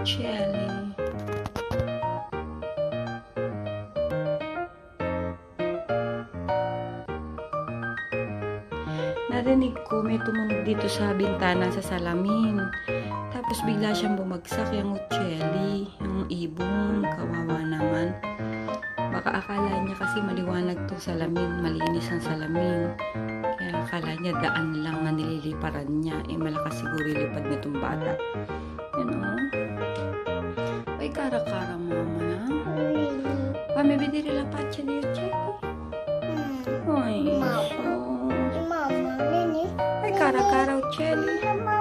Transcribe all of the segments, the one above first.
Jelly. Narinig ko may tumunog dito sa bintana sa salamin. Tapos bigla siyang bumagsak yung Jelly, yung ibon. Kawawa naman. Baka akala niya kasi maliwanag tong salamin, malinis ang salamin. Kaya akala niya daan lang na nililiparan niya. Malakas siguro ilipad nitong bata. Yan o. Ay, kara-kara mama na. May bidiri la pace di Jelly. Ay, ay, kara-kara Jelly.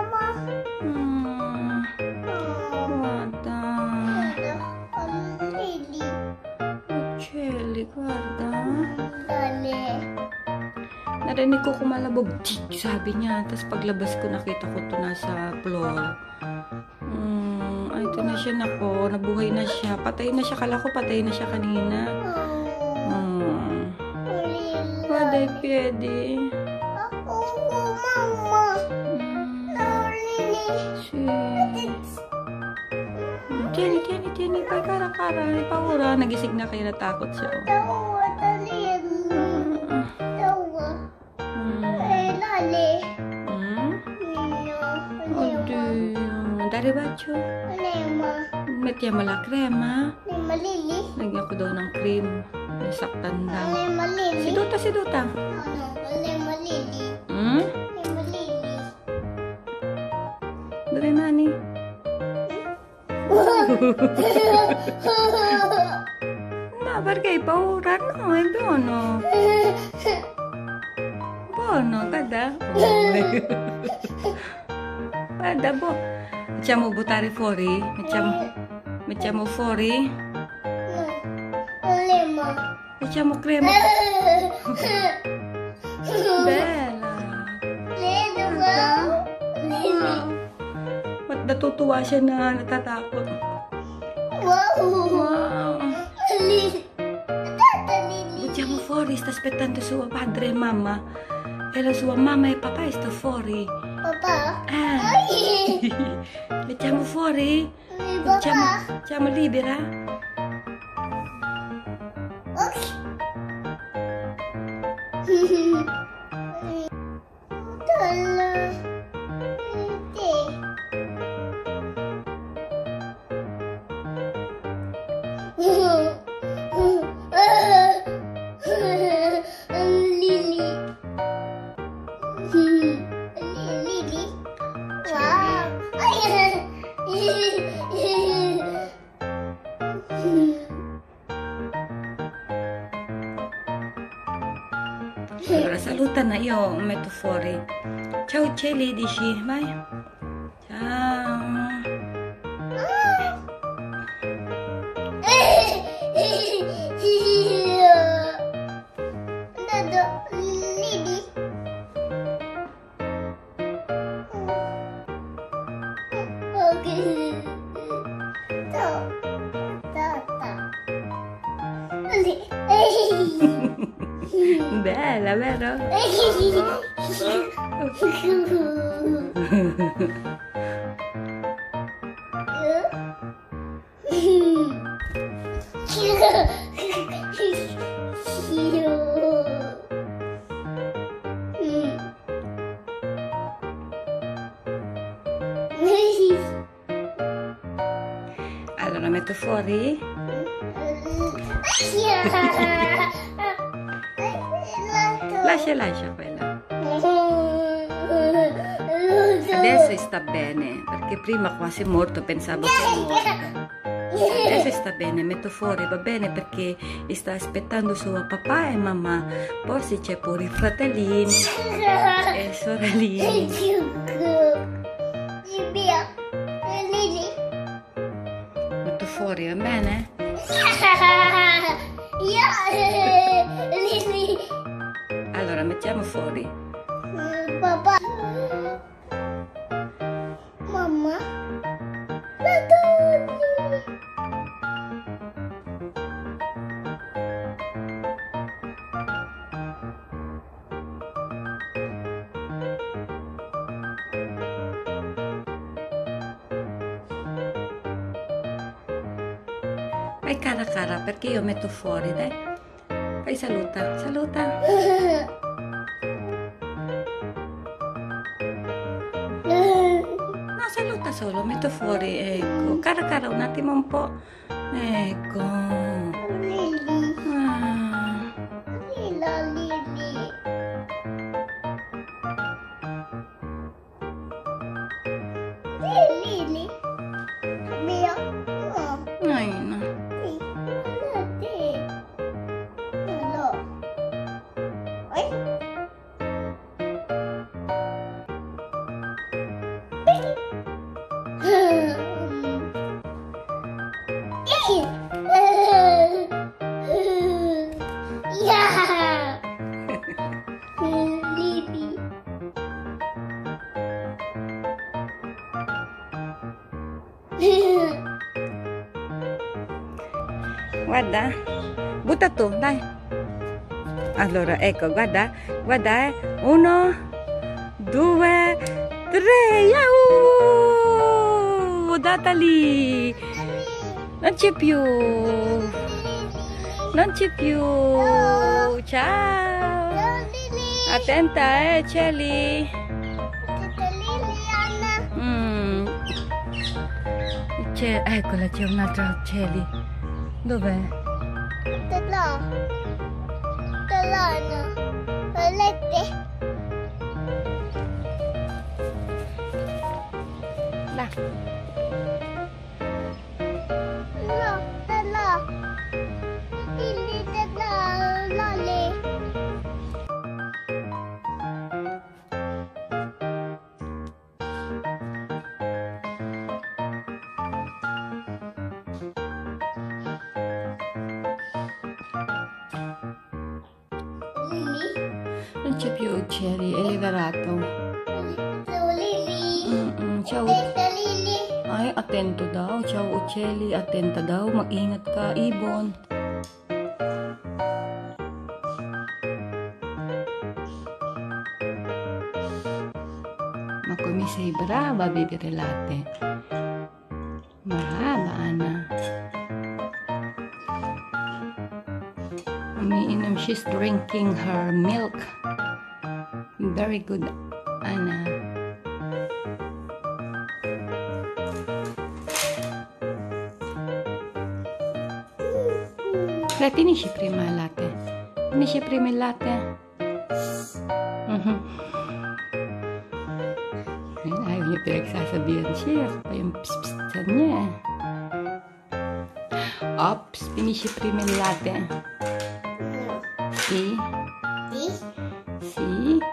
Guarda. Jelly, guarda. Narinig ko kumalabog. Sabi niya. Tapos paglabas ko, nakita ko ito nasa floor. Ay, ito na siya. Nako, nabuhay na siya. Patay na siya. Kala ko patay na siya kanina. Waday piedi. Jenny, pa kara-kara. Ipaura. Nagising na kayo, natakot siya. Dari bacio. Mettiamo la crema. Lagyan ko daw ng cream. Nasaktan daw. Seduta. Dove mani? No, perché hai paura? No, è buono. Buono, guarda. Guarda, Facciamo buttare fuori? Mettiamo fuori? Facciamo crema. Bella. Ba't natutuwa siya na natatakot? Wow. Buttiamo fuori, sta aspettando suo padre e mamma. E la sua mamma e papà sta fuori. Papà? Mettiamo fuori? Facciamo libera? Allora saluta na io metto fuori. Ciao Jelly, dici, vai. Ciao. Bella, vero? Allora metto fuori? Lascia quella. Adesso sta bene, perché prima quasi morto, pensavo che morto. Adesso sta bene, metto fuori, va bene, perché sta aspettando suo papà e mamma. Forse c'è pure i fratellini e sorellini. Metto fuori, va bene? Allora mettiamo fuori. Papà. Mamma. Fai cara perché io metto fuori, dai. Fai saluta, saluta. No, saluta solo, metto fuori, ecco. Cara, un attimo un po'. Ecco. Lily. Ah. Lily. Lily. Mia. Ay, no. Yeah. Lily. Guarda, butta tu, dai. Allora, ecco, guarda, 1, 2, 3, yahoo! Data lì! Non c'è più! Non c'è più! Ciao! Attenta, Celi! Eccola, c'è un'altra Celi. Dov'è? Là. Non c'è più Uccelli, è liberato. Ciao. Ay, atento daw. Ciao Uccelli, attenta daw. Mag-ingat ka, ibon. Ma come sei brava a bere latte. Brava, Anna. Umiinom, she's drinking her milk. Very good, Anna. Dai, finisci prima il latte. Finisci prima il latte. Ayaw niya pinagsasabihan siya. Pa yung pis-pisan niya. Ops, finisci prima il latte. Sì. Sì.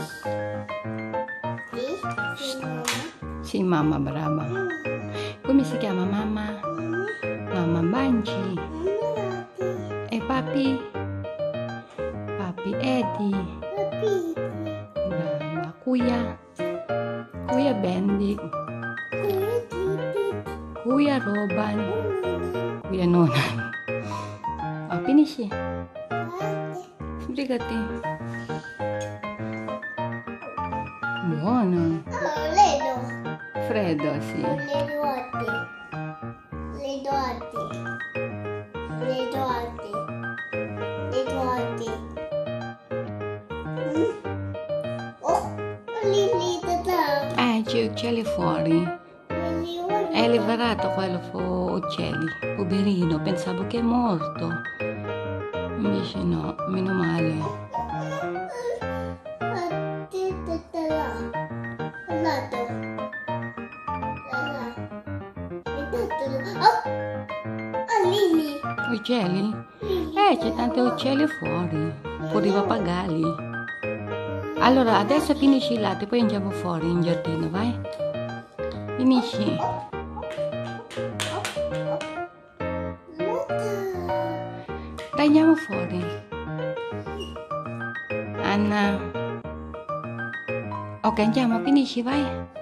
Sì, mamma, brava. Come si chiama mamma? Mamma Banci. E papi? Papi Eddie. Brava. Kuya Bendy. Kuya Roban. Kuya Nonan. Oh, finisci. Sbrigati. Buono. Freddo, sì. C'è Uccelli fuori. È liberato quello Uccelli. Poverino, pensavo che è morto. Invece no, meno male. Uccelli? C'è tanti uccelli fuori. Poteva pagarli. Allora, adesso finisci il latte, poi andiamo fuori in giardino, vai? Finisci. Dai, andiamo fuori. Anna. Ok, andiamo, finisci, vai.